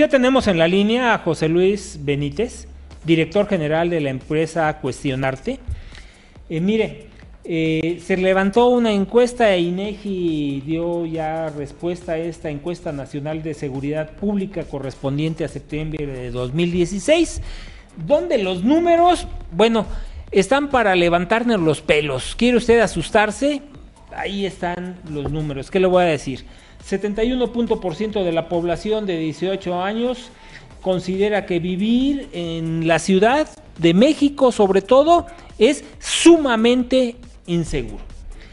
ya tenemos en la línea a José Luis Benítez, director general de la empresa Cuestionarte. Se levantó una encuesta e INEGI dio ya respuesta a esta encuesta nacional de seguridad pública correspondiente a septiembre de 2016, donde los números, bueno, están para levantarnos los pelos. ¿Quiere usted asustarse? Ahí están los números. ¿Qué le voy a decir? 71% de la población de 18 años considera que vivir en la Ciudad de México, sobre todo, es sumamente inseguro.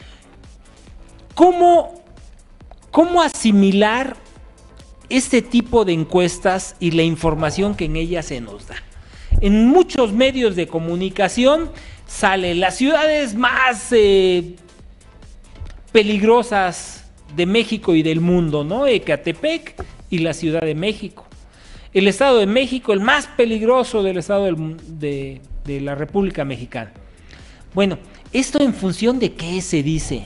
¿Cómo asimilar este tipo de encuestas y la información que en ellas se nos da? En muchos medios de comunicación sale las ciudades más peligrosas de México y del mundo, ¿no? Ecatepec y la Ciudad de México. El Estado de México, el más peligroso del Estado de la República Mexicana. Bueno, ¿esto en función de qué se dice?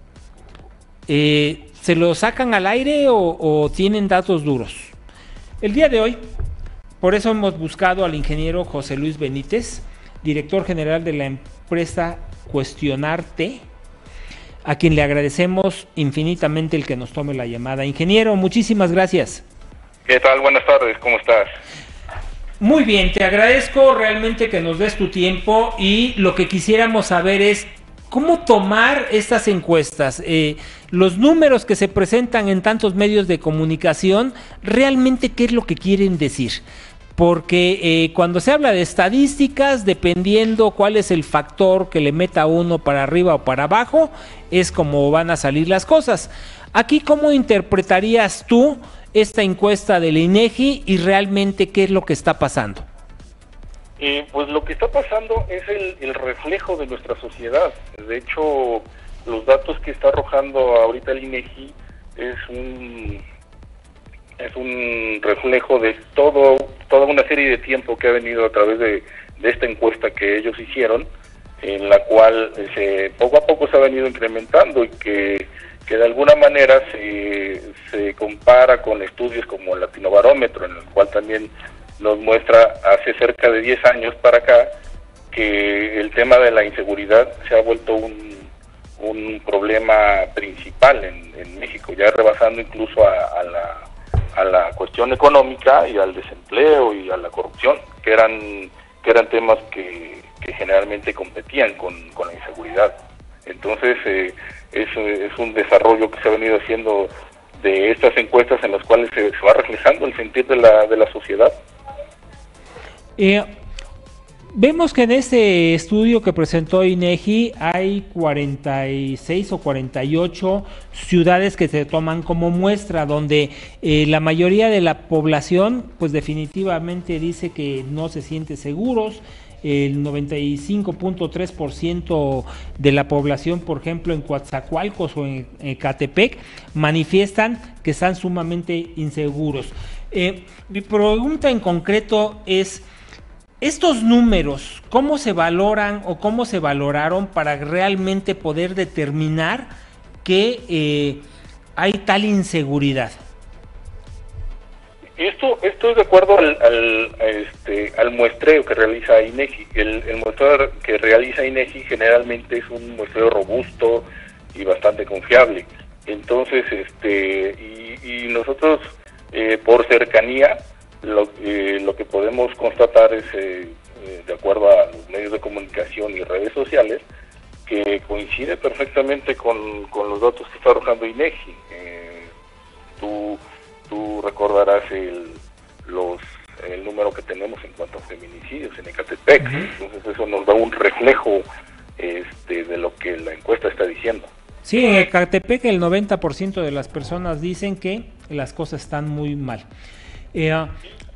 ¿Se lo sacan al aire o tienen datos duros? El día de hoy, por eso hemos buscado al ingeniero José Luis Benítez, director general de la empresa Cuestionarte, a quien le agradecemos infinitamente el que nos tome la llamada. Ingeniero, muchísimas gracias. ¿Qué tal? Buenas tardes, ¿cómo estás? Muy bien, te agradezco realmente que nos des tu tiempo y lo que quisiéramos saber es cómo tomar estas encuestas, los números que se presentan en tantos medios de comunicación, realmente qué es lo que quieren decir. Porque cuando se habla de estadísticas, dependiendo cuál es el factor que le meta uno para arriba o para abajo, es como van a salir las cosas. Aquí, ¿cómo interpretarías tú esta encuesta del INEGI y realmente qué es lo que está pasando? Pues lo que está pasando es el reflejo de nuestra sociedad. De hecho, los datos que está arrojando ahorita el INEGI es un reflejo de toda una serie de tiempo que ha venido a través de esta encuesta que ellos hicieron, en la cual poco a poco se ha venido incrementando y que de alguna manera se compara con estudios como el Latinobarómetro, en el cual también nos muestra hace cerca de 10 años para acá que el tema de la inseguridad se ha vuelto un problema principal en México, ya rebasando incluso a la cuestión económica y al desempleo y a la corrupción, que eran temas que generalmente competían con la inseguridad. Entonces es un desarrollo que se ha venido haciendo de estas encuestas en las cuales se va reflejando el sentir de la sociedad. Vemos que en este estudio que presentó INEGI hay 46 o 48 ciudades que se toman como muestra, donde la mayoría de la población pues definitivamente dice que no se siente seguros. El 95.3% de la población, por ejemplo, en Coatzacoalcos o en Ecatepec, manifiestan que están sumamente inseguros. Mi pregunta en concreto es: estos números, ¿cómo se valoran o cómo se valoraron para realmente poder determinar que hay tal inseguridad? Esto es de acuerdo al muestreo que realiza INEGI. El muestreo que realiza INEGI generalmente es un muestreo robusto y bastante confiable. Entonces, y nosotros por cercanía lo que podemos constatar es, de acuerdo a los medios de comunicación y redes sociales, que coincide perfectamente con los datos que está arrojando INEGI. Tú recordarás el número que tenemos en cuanto a feminicidios en Ecatepec. Uh-huh. Entonces eso nos da un reflejo de lo que la encuesta está diciendo. Sí, en Ecatepec el 90% de las personas dicen que las cosas están muy mal. De hecho,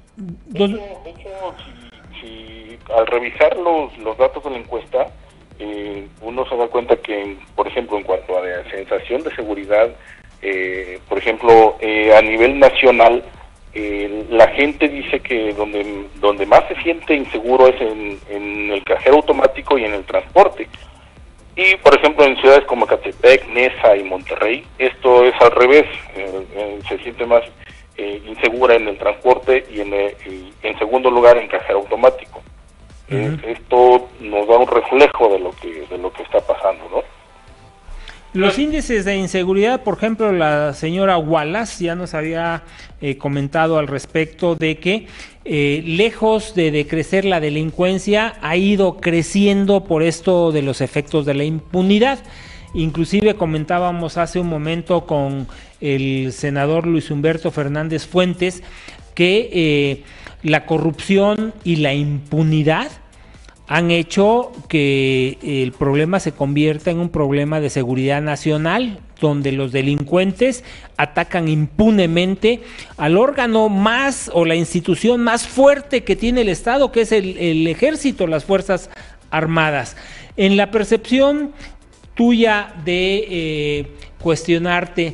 si al revisar los datos de la encuesta, uno se da cuenta que, por ejemplo, en cuanto a la sensación de seguridad, por ejemplo, a nivel nacional, la gente dice que donde más se siente inseguro es en el cajero automático y en el transporte. Y, por ejemplo, en ciudades como Ecatepec, Neza y Monterrey, esto es al revés, se siente más insegura en el transporte y en segundo lugar en cajero automático. Esto nos da un reflejo de lo que está pasando, ¿no? Los índices de inseguridad, por ejemplo, la señora Wallace ya nos había comentado al respecto de que lejos de decrecer la delincuencia ha ido creciendo por esto de los efectos de la impunidad. Inclusive comentábamos hace un momento con el senador Luis Humberto Fernández Fuentes que la corrupción y la impunidad han hecho que el problema se convierta en un problema de seguridad nacional, donde los delincuentes atacan impunemente al órgano más o la institución más fuerte que tiene el Estado, que es el Ejército, las Fuerzas Armadas. En la percepción tuya de cuestionarte,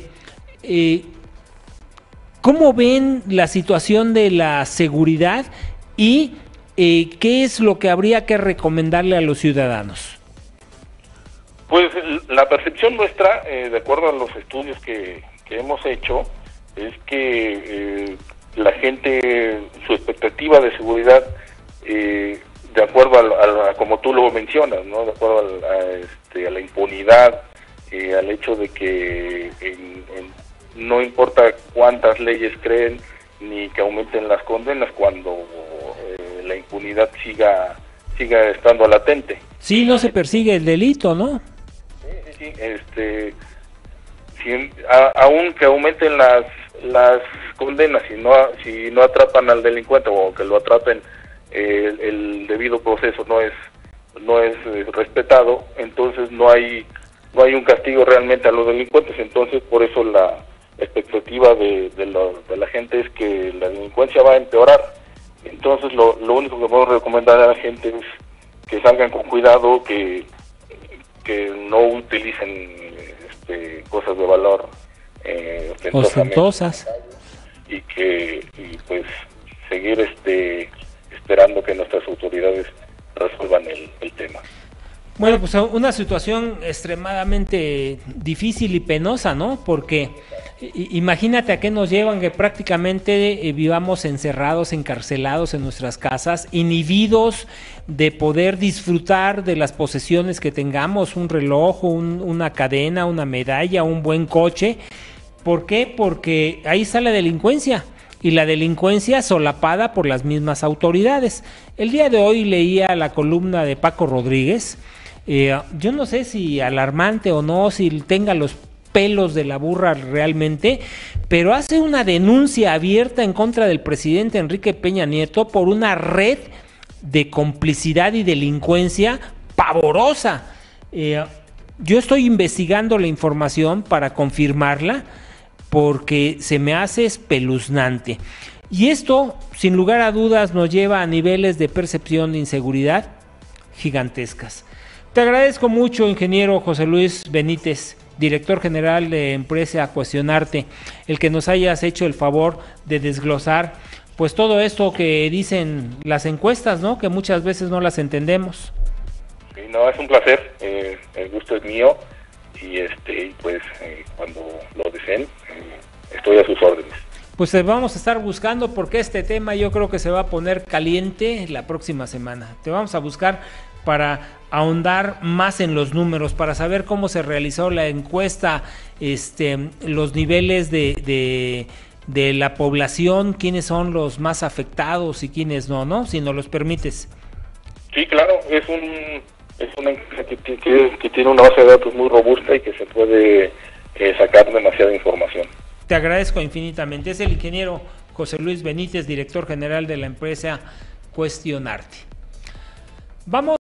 ¿cómo ven la situación de la seguridad y qué es lo que habría que recomendarle a los ciudadanos? Pues la percepción nuestra, de acuerdo a los estudios que hemos hecho, es que la gente, su expectativa de seguridad, de acuerdo a como tú lo mencionas, ¿no? De acuerdo a la impunidad, al hecho de que no importa cuántas leyes creen ni que aumenten las condenas cuando la impunidad siga estando latente. Sí, no se persigue el delito, ¿no? Sí, aun que aumenten las condenas, si no atrapan al delincuente o que lo atrapen, el debido proceso no es respetado, entonces no hay un castigo realmente a los delincuentes. Entonces por eso la expectativa de la gente es que la delincuencia va a empeorar. Entonces lo único que podemos recomendar a la gente es que salgan con cuidado, que no utilicen cosas de valor ostentosas, y pues seguir esperando que nuestras autoridades resuelvan el tema. Bueno, pues una situación extremadamente difícil y penosa, ¿no? Porque imagínate a qué nos llevan que prácticamente vivamos encerrados, encarcelados en nuestras casas, inhibidos de poder disfrutar de las posesiones que tengamos, un reloj, una cadena, una medalla, un buen coche. ¿Por qué? Porque ahí está la delincuencia. Y la delincuencia solapada por las mismas autoridades. El día de hoy leía la columna de Paco Rodríguez. Yo no sé si alarmante o no, si tenga los pelos de la burra realmente, pero hace una denuncia abierta en contra del presidente Enrique Peña Nieto por una red de complicidad y delincuencia pavorosa. Yo estoy investigando la información para confirmarla, porque se me hace espeluznante. Y esto, sin lugar a dudas, nos lleva a niveles de percepción de inseguridad gigantescas. Te agradezco mucho, ingeniero José Luis Benítez, director general de Empresa Cuestionarte, el que nos hayas hecho el favor de desglosar pues todo esto que dicen las encuestas, ¿no? Que muchas veces no las entendemos. Sí, no, es un placer, el gusto es mío. Y pues cuando lo deseen, estoy a sus órdenes. Pues vamos a estar buscando, porque este tema yo creo que se va a poner caliente la próxima semana. Te vamos a buscar para ahondar más en los números, para saber cómo se realizó la encuesta, los niveles de la población, quiénes son los más afectados y quiénes no, si nos los permites. Sí, claro, es una que tiene una base de datos muy robusta y que se puede sacar demasiada información. Te agradezco infinitamente. Es el ingeniero José Luis Benítez, director general de la empresa Cuestionarte. Vamos